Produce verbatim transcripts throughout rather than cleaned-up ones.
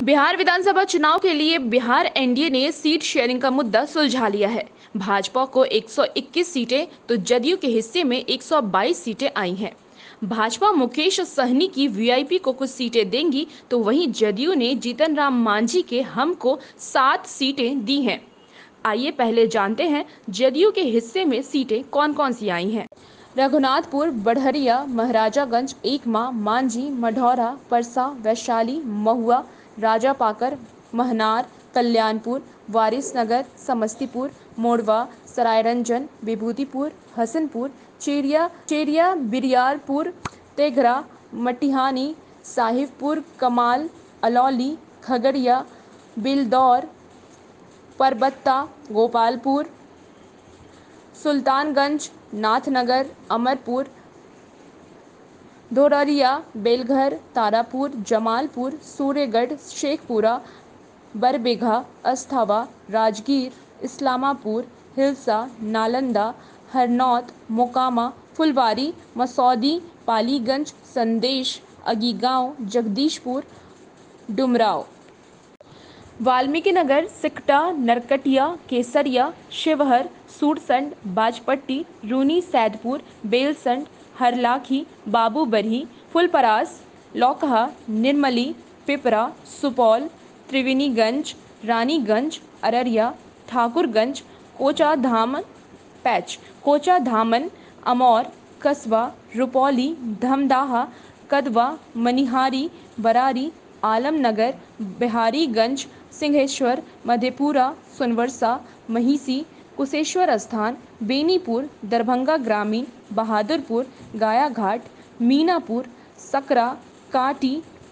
बिहार विधानसभा चुनाव के लिए बिहार एनडीए ने सीट शेयरिंग का मुद्दा सुलझा लिया है। भाजपा को एक सौ इक्कीस सीटें तो जदयू के हिस्से में एक सौ बाईस सीटें आई हैं। भाजपा मुकेश सहनी की वीआईपी को कुछ सीटें देंगी तो वहीं जदयू ने जीतन राम मांझी के हम को सात सीटें दी हैं। आइए पहले जानते हैं जदयू के हिस्से में सीटें कौन कौन सी आई हैं। रघुनाथपुर, बढ़हरिया, महाराजागंज, एकमा, मांझी, मढ़ौरा, परसा, वैशाली, महुआ, राजापाकर, महनार, कल्याणपुर, वारिसनगर, समस्तीपुर, मोड़वा, सरायरंजन, विभूतिपुर, हसनपुर, चेरिया चेरिया बिरियारपुर, तेघरा, मटिहानी, साहिबपुर, कमाल, अलौली, खगड़िया, बिलदौर, परबत्ता, गोपालपुर, सुल्तानगंज, नाथनगर, अमरपुर, धोररिया, बेलघर, तारापुर, जमालपुर, सूर्यगढ़, शेखपुरा, बरबीघा, अस्थावा, राजगीर, इस्लामापुर, हिलसा, नालंदा, हरनौत, मोकामा, फुलवारी, मसौदी, पालीगंज, संदेश, अगीगांव, जगदीशपुर, डुमराव, वाल्मीकि नगर, सिकटा, नरकटिया, केसरिया, शिवहर, सूरसंड, बाजपट्टी, रूनी सैदपुर, बेलसंड, हरलाखी, बाबूबरही, फुलपरास, लौकहा, निर्मली, पिपरा, सुपौल, त्रिवेणीगंज, रानीगंज, अररिया, ठाकुरगंज, कोचा धामन पैच कोचा धामन, अमौर, कसबा, रुपौली, धमदाहा, कदवा, मनिहारी, बरारी, आलमनगर, बिहारीगंज, सिंहेश्वर, मधेपुरा, सोनवर्षा, महिसी, कुशेश्वर स्थान, बेनीपुर, दरभंगा ग्रामीण, बहादुरपुर, गायाघाट, मीनापुर, सकरा, काटी,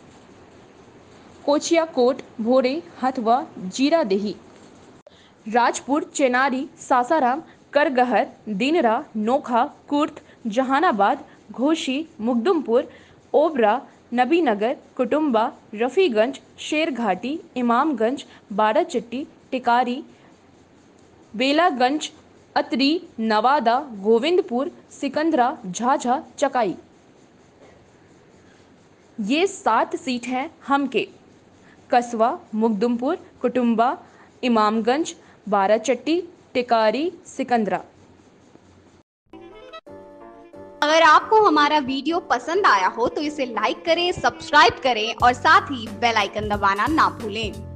कोचियाकोट, भोरे, हथवा, जीरादेही, राजपुर, चेनारी, सासाराम, करगहर, दिनरा, नोखा, कुर्थ, जहानाबाद, घोशी, मुगदुमपुर, ओबरा, नबीनगर, कुटुंबा, रफीगंज, शेरघाटी, इमामगंज, बाराचट्टी, टिकारी, बेलागंज, अतरी, नवादा, गोविंदपुर, सिकंदरा, झाझा, चकाई। ये सात सीट हैं हम के। कसवा, मुगदुमपुर, कुटुंबा, इमामगंज, बाराचट्टी, टिकारी, सिकंदरा। अगर आपको हमारा वीडियो पसंद आया हो तो इसे लाइक करें, सब्सक्राइब करें और साथ ही बेल आइकन दबाना ना भूलें।